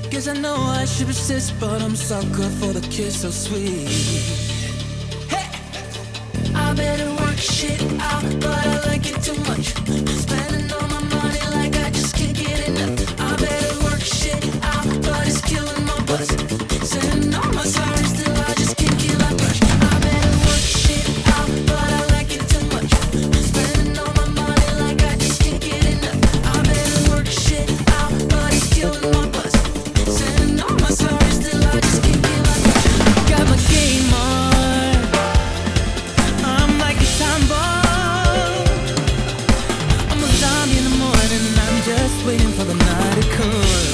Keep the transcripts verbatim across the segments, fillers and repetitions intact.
Guess I know I should persist, but I'm sucker for the kiss so sweet. Hey, I better work shit out, but I like it too much. Spending all my money like I just can't get enough. I better work shit out, but it's killing my buzz. Sending all my sorries till I just can't get that rush. I better work shit out, but I like it too much. Spending all my money like I just can't get enough. I better work shit out, but it's killing my buzz. Sending all my sorries till I just can't get that rush. Got my game on, I'm like a time bomb. I'm a zombie in the morning, and I'm just waiting for the night to come.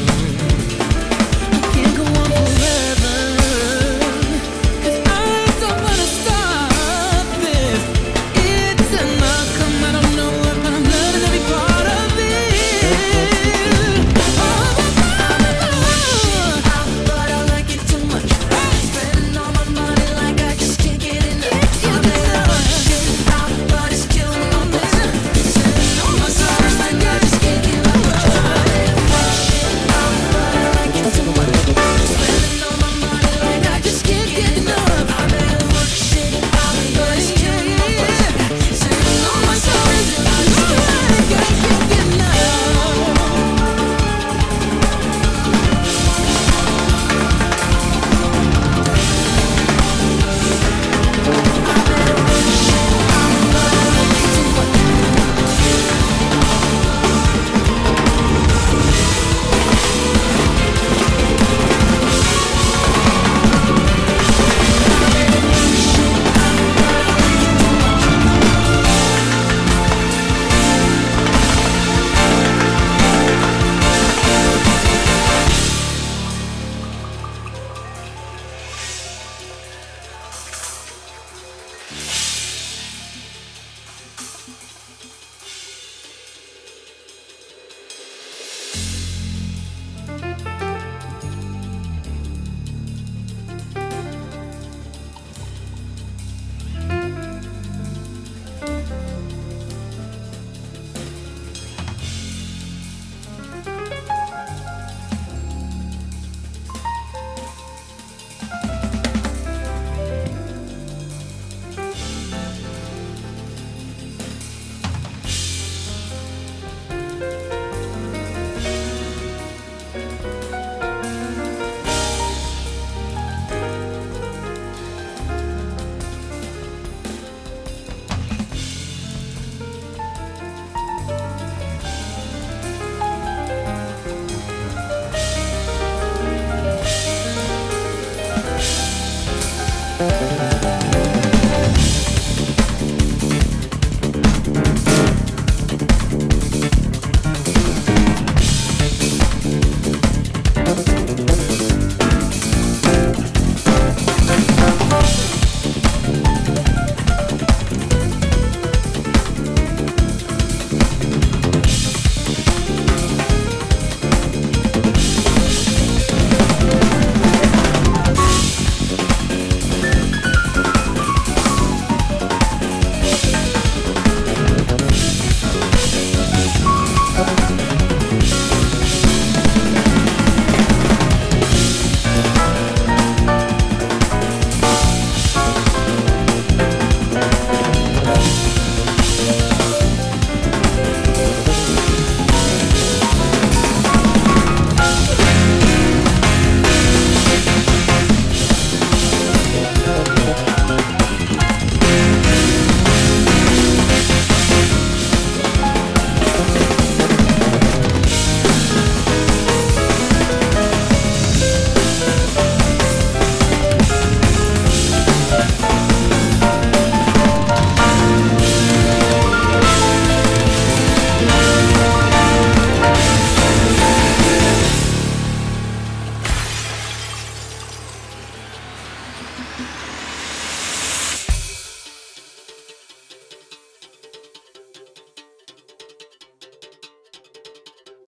I can't go on forever, 'cause I don't wanna stop this. It's an outcome I don't know what, but I'm loving every part of it. Oh, out, but I like it too much. Spending all my money like I just can't get enough. I better work shit out, but it's killing my business. Sending all my sorries till I just can't get that rush. I better work shit out, but I like it too much. Spending all my money like I just can't get enough. I better work shit out, but it's killing my business. Sending all my sorries till I just can't get enough.